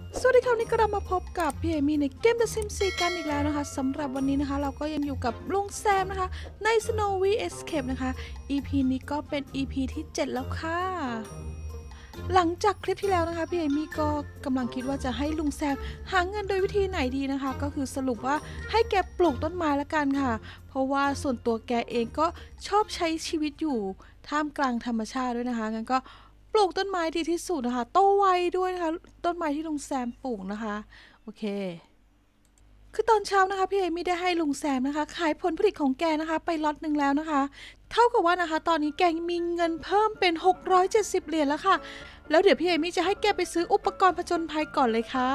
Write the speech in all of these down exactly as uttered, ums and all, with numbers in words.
สวัสดีครับวันนี้ก็เรามาพบกับพี่เอมี่ในเกม The Sims โฟร์ กันอีกแล้วนะคะสำหรับวันนี้นะคะเราก็ยังอยู่กับลุงแซมนะคะใน Snowy Escape นะคะ อี พี นี้ก็เป็น อี พี ที่เจ็ดแล้วค่ะหลังจากคลิปที่แล้วนะคะพี่เอมี่ก็กำลังคิดว่าจะให้ลุงแซมหาเงินโดยวิธีไหนดีนะคะก็คือสรุปว่าให้แกปลูกต้นไม้ละกันค่ะเพราะว่าส่วนตัวแกเองก็ชอบใช้ชีวิตอยู่ท่ามกลางธรรมชาติด้วยนะคะงั้นก็ปลูกต้นไม้ดีที่สุดนะคะโตไวด้วยนะคะต้นไม้ที่ลุงแซมปลูกนะคะโอเคคือตอนเช้านะคะพี่เอมี่ได้ให้ลุงแซมนะคะขายผลผลิตของแกนะคะไปล็อตหนึ่งแล้วนะคะเท่ากับว่านะคะตอนนี้แกมีเงินเพิ่มเป็นหกร้อยเจ็ดสิบเหรียญแล้วค่ะแล้วเดี๋ยวพี่เอมี่จะให้แกไปซื้ออุปกรณ์ผจญภัยก่อนเลยค่ะ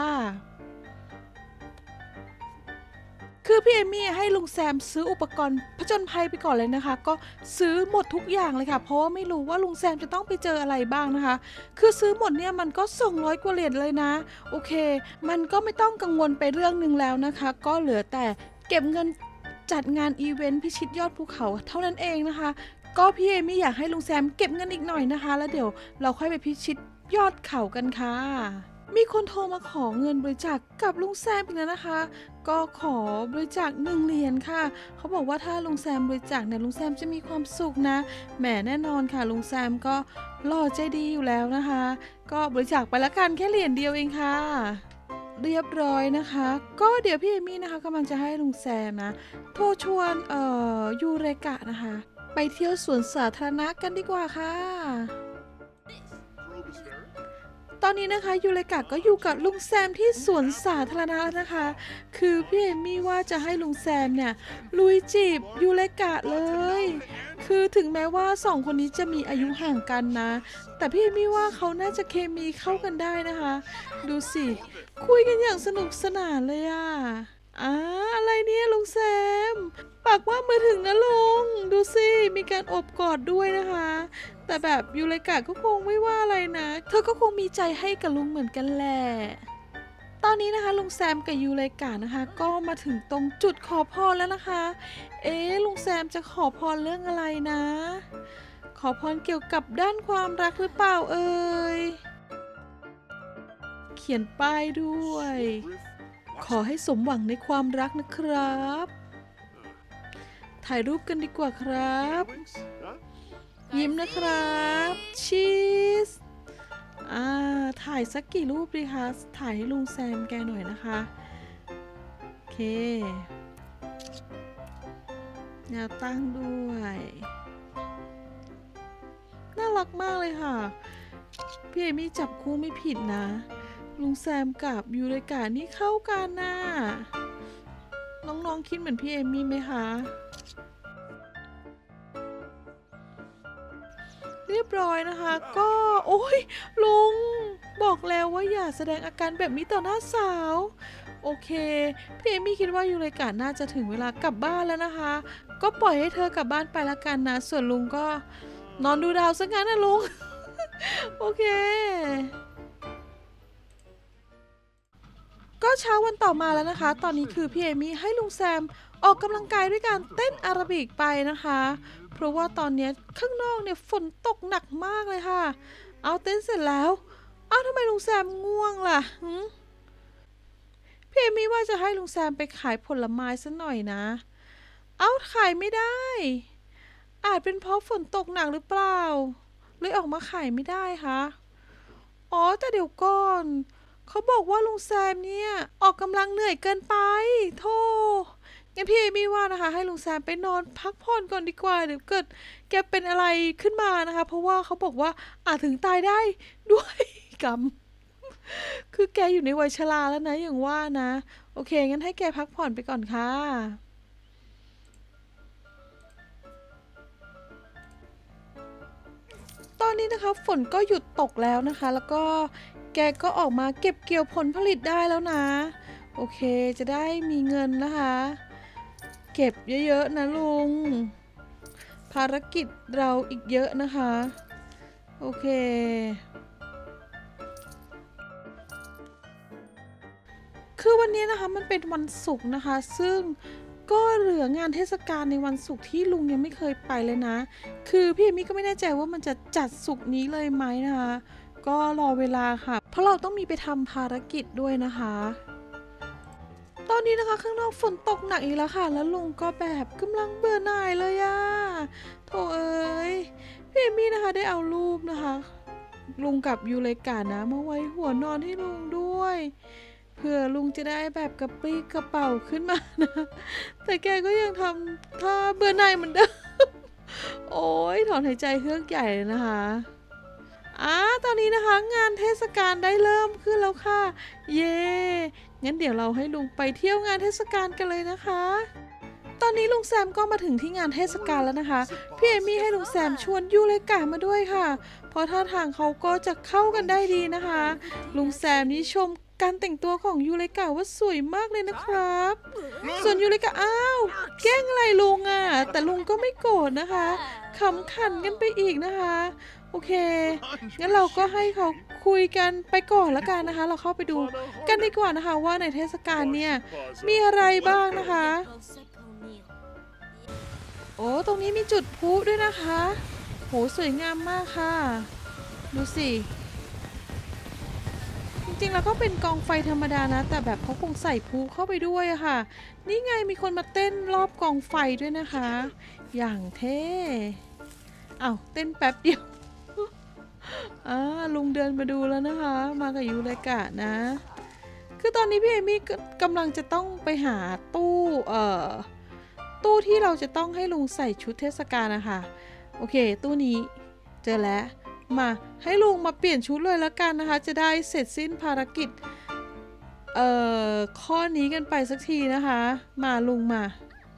คือพี่เอมี่ให้ลุงแซมซื้ออุปกรณ์ผจญภัยไปก่อนเลยนะคะก็ซื้อหมดทุกอย่างเลยค่ะเพราะว่าไม่รู้ว่าลุงแซมจะต้องไปเจออะไรบ้างนะคะคือซื้อหมดเนี่ยมันก็สองร้อยกว่าเหรียญเลยนะโอเคมันก็ไม่ต้องกังวลไปเรื่องหนึ่งแล้วนะคะก็เหลือแต่เก็บเงินจัดงานอีเวนต์พิชิตยอดภูเขาเท่านั้นเองนะคะก็พี่เอมี่อยากให้ลุงแซมเก็บเงินอีกหน่อยนะคะแล้วเดี๋ยวเราค่อยไปพิชิตยอดเขากันค่ะมีคนโทรมาขอเงินบริจาค ก, กับลุงแซมอีกแล้วนะคะก็ขอบริจาคหนึ่งเหรียญค่ะเขาบอกว่าถ้าลุงแซมบริจาคเนี่ยลุงแซมจะมีความสุขนะแหมแน่นอนค่ะลุงแซมก็หล่อใจดีอยู่แล้วนะคะก็บริจาคไปละกันแค่เหรียญเดียวเองค่ะเรียบร้อยนะคะก็เดี๋ยวพี่เอมี่นะคะกำลังจะให้ลุงแซมนะโทรชวนเอ่อยูเรกะนะคะไปเที่ยวสวนสาธารณะกันดีกว่าค่ะตอนนี้นะคะยูเลกะก็อยู่กับลุงแซมที่สวนสาธารณะแล้วนะคะคือพี่เอมี่ว่าจะให้ลุงแซมเนี่ยลุยจีบยูเลกะเลยคือถึงแม้ว่าสองคนนี้จะมีอายุห่างกันนะแต่พี่เอมี่ว่าเขาน่าจะเคมีเข้ากันได้นะคะดูสิคุยกันอย่างสนุกสนานเลยอะอ่าอะไรเนี่ยลุงแซมปากว่ามือถึงนะลุงดูสิมีการอบกอดด้วยนะคะแต่แบบยูเลกะก็คงไม่ว่าอะไรนะเธอก็คงมีใจให้กับลุงเหมือนกันแหละตอนนี้นะคะลุงแซมกับยูเลกะนะคะก็มาถึงตรงจุดขอพรแล้วนะคะเอ๊ะลุงแซมจะขอพรเรื่องอะไรนะขอพรเกี่ยวกับด้านความรักหรือเปล่าเอ่ยเขียนป้ายด้วยขอให้สมหวังในความรักนะครับถ่ายรูปกันดีกว่าครับยิ้มนะครับชีสอ่าถ่ายสักกี่รูปดีคะถ่ายให้ลุงแซมแกหน่อยนะคะโอเคแนวตั้งด้วยน่ารักมากเลยค่ะพี่เอมี่จับคู่ไม่ผิดนะลุงแซมกับยูเรกะนี่เข้ากันน่ะน้องๆคิดเหมือนพี่เอมี่ไหมคะเรียบร้อยนะคะก็โอ้ยลุงบอกแล้วว่าอย่าแสดงอาการแบบนี้ต่อหน้าสาวโอเคพี่เอมี่คิดว่ายูเรกะน่าจะถึงเวลากลับบ้านแล้วนะคะก็ปล่อยให้เธอกลับบ้านไปละกันนะส่วนลุงก็นอนดูดาวซะงั้นนะลุง โอเคก็เช้าวันต่อมาแล้วนะคะตอนนี้คือพี่เอมี่ให้ลุงแซมออกกำลังกายด้วยการเต้นอาราบิกไปนะคะเพราะว่าตอนนี้ข้างนอกเนี่ยฝนตกหนักมากเลยค่ะเอาเต้นเสร็จแล้วเอาทำไมลุงแซมง่วงล่ะพี่เอมี่ว่าจะให้ลุงแซมไปขายผลไม้ซะหน่อยนะเอาขายไม่ได้อาจเป็นเพราะฝนตกหนักหรือเปล่าเลยออกมาขายไม่ได้คะอ๋อแต่เดี๋ยวก่อนเขาบอกว่าลุงแซมเนี่ยออกกำลังเหนื่อยเกินไปโธ่งั้นพี่เอมี่ว่านะคะให้ลุงแซมไปนอนพักผ่อนก่อนดีกว่าเดี๋ยวเกิดแกเป็นอะไรขึ้นมานะคะเพราะว่าเขาบอกว่าอาจถึงตายได้ด้วยกรรมคือแกอยู่ในวัยชราแล้วนะอย่างว่านะโอเคงั้นให้แกพักผ่อนไปก่อนค่ะตอนนี้นะคะฝนก็หยุดตกแล้วนะคะแล้วก็แกก็ออกมาเก็บเกี่ยวผลผลิตได้แล้วนะโอเคจะได้มีเงินนะคะเก็บเยอะๆนะลุงภารกิจเราอีกเยอะนะคะโอเคคือวันนี้นะคะมันเป็นวันศุกร์นะคะซึ่งก็เหลืองานเทศกาลในวันศุกร์ที่ลุงยังไม่เคยไปเลยนะคือพี่เอมี่ก็ไม่แน่ใจว่ามันจะจัดศุกร์นี้เลยไหมนะคะก็รอเวลาค่ะเพราะเราต้องมีไปทำภารกิจด้วยนะคะตอนนี้นะคะข้างนอกฝนตกหนักอีกแล้วค่ะแล้วลุงก็แบบกำลังเบื่อหน่ายเลยอะโถเอ้ยพี่เอมี่นะคะได้เอารูปนะคะลุงกับยูเลกานะมาไว้หัวนอนให้ลุงด้วยเพื่อลุงจะได้แบบกระปรี้กระเป๋าขึ้นมานะแต่แกก็ยังทำท่าเบื่อหน่ายเหมือนเดิมโอ้ยถอนหายใจเฮือกใหญ่เลยนะคะอ่าตอนนี้นะคะงานเทศกาลได้เริ่มขึ้นแล้วค่ะเย่งั้นเดี๋ยวเราให้ลุงไปเที่ยวงานเทศกาลกันเลยนะคะตอนนี้ลุงแซมก็มาถึงที่งานเทศกาลแล้วนะคะพี่เอมี่ให้ลุงแซมชวนยูเลกามาด้วยค่ะเพราะท่าทางเขาก็จะเข้ากันได้ดีนะคะลุงแซมนี่ชมการแต่งตัวของยูเลกาว่าสวยมากเลยนะครับส่วนยูเลกาอ้าวแกล้งอะไรลุงอ่ะแต่ลุงก็ไม่โกรธนะคะขำขันกันไปอีกนะคะโอเคงั้นเราก็ให้เขาคุยกันไปก่อนละกันนะคะเราเข้าไปดูกันดีกว่านะคะว่าในเทศกาลเนี่ยมีอะไรบ้างนะคะโอ้ตรงนี้มีจุดพลุด้วยนะคะโหสวยงามมากค่ะดูสิจริงๆแล้วก็เป็นกองไฟธรรมดานะแต่แบบเขาคงใส่พลุเข้าไปด้วยอะค่ะนี่ไงมีคนมาเต้นรอบกองไฟด้วยนะคะอย่างเท่อ้าวเต้นแป๊บเดียวอ่าลุงเดินมาดูแล้วนะคะมากับยูเลกะนะคือตอนนี้พี่เอมี่กำลังจะต้องไปหาตู้เอ่อตู้ที่เราจะต้องให้ลุงใส่ชุดเทศกาลนะคะโอเคตู้นี้เจอแล้วมาให้ลุงมาเปลี่ยนชุดเลยแล้วกันนะคะจะได้เสร็จสิ้นภารกิจเอ่อข้อนี้กันไปสักทีนะคะมาลุงมา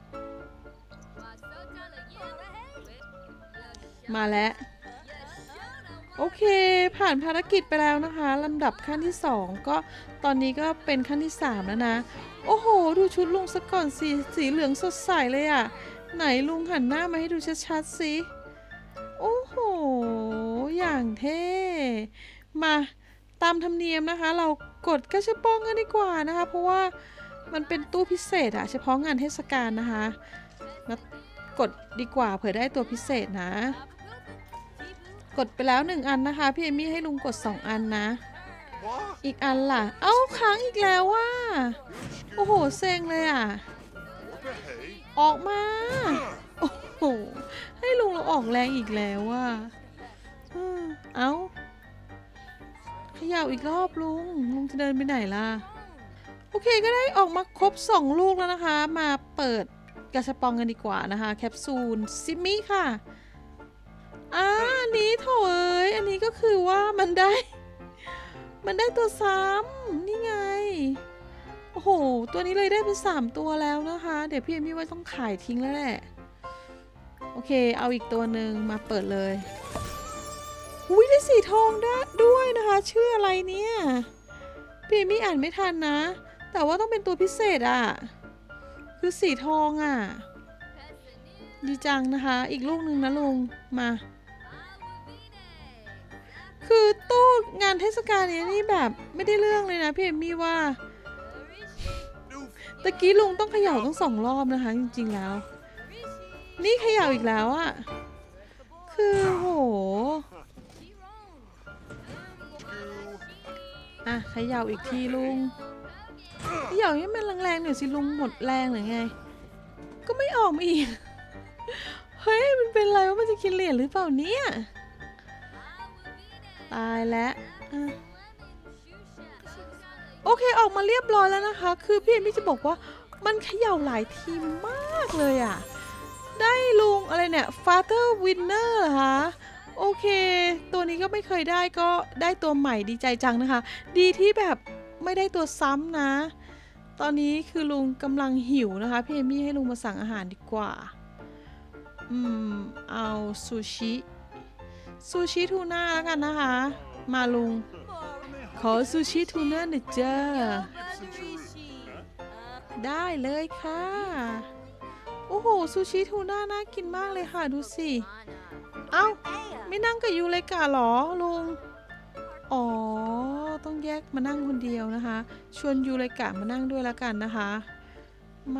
มาแล้วโอเคผ่านภารกิจไปแล้วนะคะลำดับขั้นที่สองก็ตอนนี้ก็เป็นขั้นที่สามแล้วนะโอ้โหดูชุดลุงซะก่อนสีสีเหลืองสดใสเลยอะไหนลุงหันหน้ามาให้ดูชัดๆสิโอ้โหอย่างเท่มาตามธรรมเนียมนะคะเรากดกระชับป้องกันดีกว่านะคะเพราะว่ามันเป็นตู้พิเศษอะเฉพาะงานเทศกาลนะคะมากดดีกว่าเผื่อได้ตัวพิเศษนะกดไปแล้วหนึ่งอันนะคะพี่เอมี่ให้ลุงกดสองอันนะอีกอันล่ะเอ้าค้างอีกแล้วว่าโอ้โหเซ็งเลยอ่ะออกมาโอ้โหให้ลุงเราออกแรงอีกแล้วว่าเอ้าเขย่าอีกรอบลุงลุงจะเดินไปไหนล่ะโอเคก็ได้ออกมาครบสองลูกแล้วนะคะมาเปิดกระชับปองกันดีกว่านะคะแคปซูลซิมิค่ะอ่าอันนี้โถเอ้ยอันนี้ก็คือว่ามันได้มันได้ตัวซ้ำนี่ไงโอ้โหตัวนี้เลยได้เป็นสามตัวแล้วนะคะเดี๋ยวพี่เอมี่ว่าต้องขายทิ้งแล้วแหละโอเคเอาอีกตัวหนึ่งมาเปิดเลยอุ้ยได้สีทองได้ด้วยนะคะชื่ออะไรเนี่ยพี่เอมี่อ่านไม่ทันนะแต่ว่าต้องเป็นตัวพิเศษอ่ะคือสีทองอ่ะดีจังนะคะอีกลูกหนึ่งนะลุงมาคือตู้งานเทศกาลนี้นี่แบบไม่ได้เรื่องเลยนะพี่เอมี่ว่าตะกี้ลุงต้องเขย่าต้องสองรอบนะคะจริงๆแล้วนี่เขย่าอีกแล้วอะคือโหอ่ะเขย่าอีกทีลุงเขย่าให้มันแรงๆหน่อยสิลุงหมดแรงหรือไงก็ไม่ออกมาอีกเฮ้ยมันเป็นอะไรวะมันจะกินเหรียญหรือเปล่าเนี่ยตายแล้วโอเคออกมาเรียบร้อยแล้วนะคะคือพี่เอมี่จะบอกว่ามันเขย่าหลายทีมากเลยอ่ะได้ลุงอะไรเนี่ย Father Winner เหรอคะโอเคตัวนี้ก็ไม่เคยได้ก็ได้ตัวใหม่ดีใจจังนะคะดีที่แบบไม่ได้ตัวซ้ำนะตอนนี้คือลุงกำลังหิวนะคะพี่เอมี่ให้ลุงมาสั่งอาหารดีกว่าอืมเอาซูชิซูชิทูน่าแล้วกันนะคะมาลุงขอซูชิทูน่าหน่อยจ้าได้เลยค่ะโอ้โหซูชิทูน่าน่ากินมากเลยค่ะดูสิเอ้าไม่นั่งกับยูเลกะหรอลุงอ๋อต้องแยกมานั่งคนเดียวนะคะชวนยูเลกะมานั่งด้วยแล้วกันนะคะแหม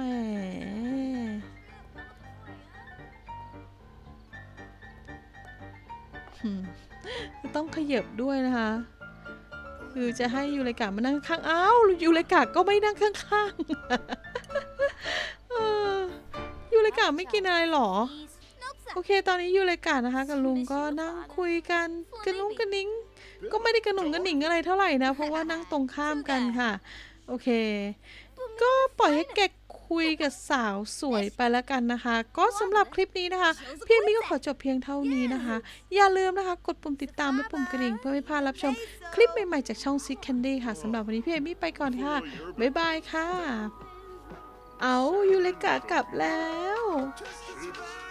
ต้องขยับด้วยนะคะคือจะให้ยูเลกะมานั่งข้างอ้าวยูเลกะก็ไม่นั่งข้างๆ เออยูเลกะไม่กินอะไรหรอโอเคตอนนี้ยูเลกะนะคะกับลุงก็นั่งคุยกันกระนุ้งกระนิ้งก็ไม่ได้กระหนุ่งกระหนิงอะไรเท่าไหร่นะเพราะว่านั่งตรงข้ามกันค่ะโอเคก็ปล่อยให้แกคุยกับสาวสวยไปแล้วกันนะคะก็สำหรับคลิปนี้นะคะพี่มี่ก็ขอจบเพียงเท่านี้นะคะอย่าลืมนะคะกดปุ่มติดตามและปุ่มกระดิ่งเพื่อไม่พลาดรับชมคลิปใหม่ๆจากช่อง Sweet Candy ค่ะสำหรับวันนี้พี่เอมี่ไปก่อนค่ะบ๊ายบายค่ะเอายูเลกะกลับแล้ว